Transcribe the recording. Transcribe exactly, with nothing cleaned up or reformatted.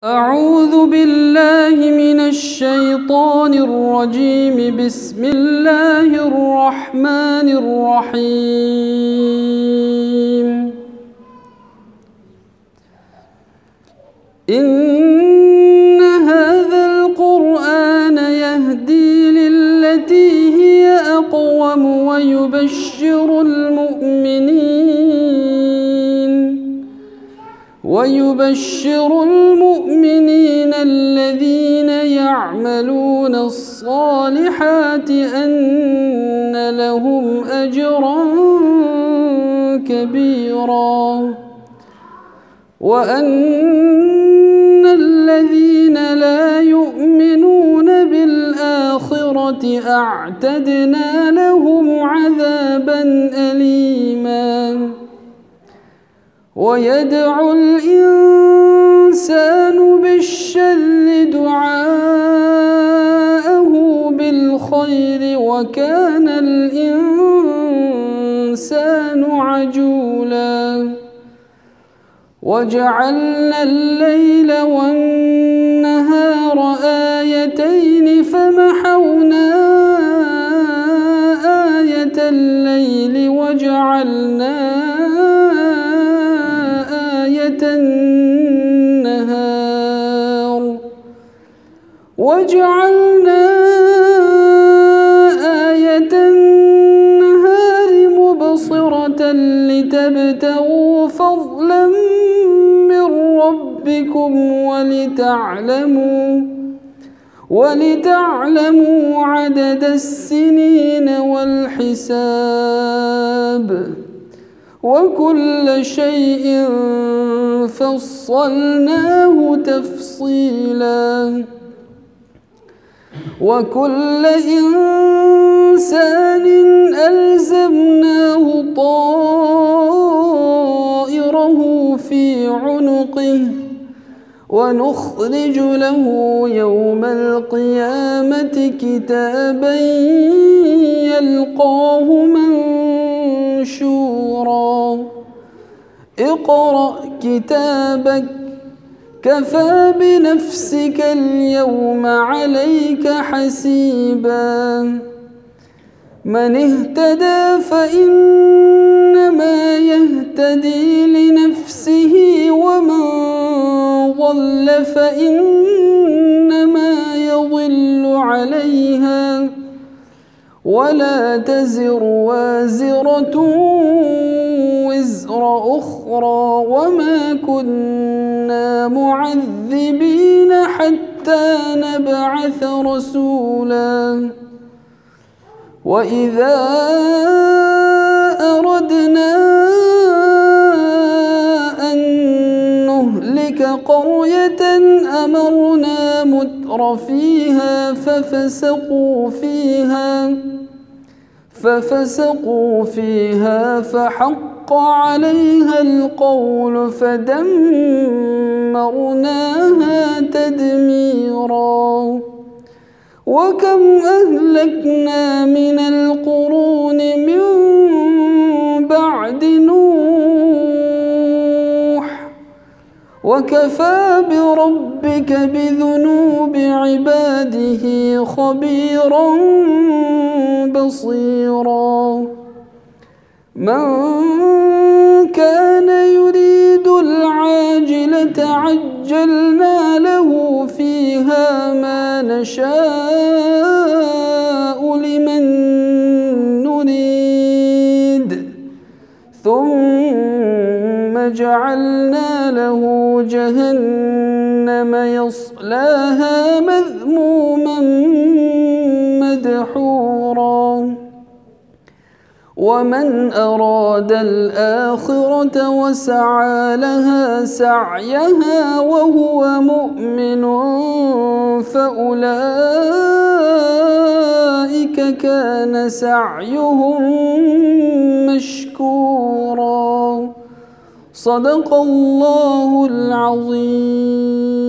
أعوذ بالله من الشيطان الرجيم. بسم الله الرحمن الرحيم. إن هذا القرآن يهدي للتي هي أقوم ويبشر المؤمنين ويبشر المؤمنين الذين يعملون الصالحات أن لهم أجرا كبيرا، وأن الذين لا يؤمنون بالآخرة أعتدنا لهم عذابا أليما. ويدعو الإنسان بالشر دعاءه بالخير، وكان الإنسان عجولا. وجعلنا الليل والنهار آيتين فمحونا آية الليل وجعلنا النهار وجعلنا آية النهار مبصرة لتبتغوا فضلا من ربكم ولتعلموا ولتعلموا عدد السنين والحساب، وكل شيء فصلناه تفصيلا. وكل إنسان ألزمناه طائره في عنقه، ونخرج له يوم القيامة كتابا يلقاه منشورا. اقرأ كتابك كفى بنفسك اليوم عليك حسيبا. من اهتدى فإنما يهتدي لنفسه، ومن ضل فإنما يضل عليها، ولا تزر وازرة وزر أخرى، وما كنا معذبين حتى نبعث رسولا. وإذا أردنا أن نهلك قرية أمرنا متر فيها ففسقوا فيها ففسقوا فيها فحق عليها القول فدمرناها تدميرا. وكم أهلكنا من القرون من بعد نوح، وكفى بربك بذنوب عباده خبيرا بصيرا. من كان يريد العاجلة عجلنا له فيها ما نشاء لمن نريد، ثم جعلنا له جهنم يصلاها مذموما مدحورا. ومن أراد الآخرة وسعى لها سعيها وهو مؤمن فأولئك كان سعيهم مشكورا. صدق الله العظيم.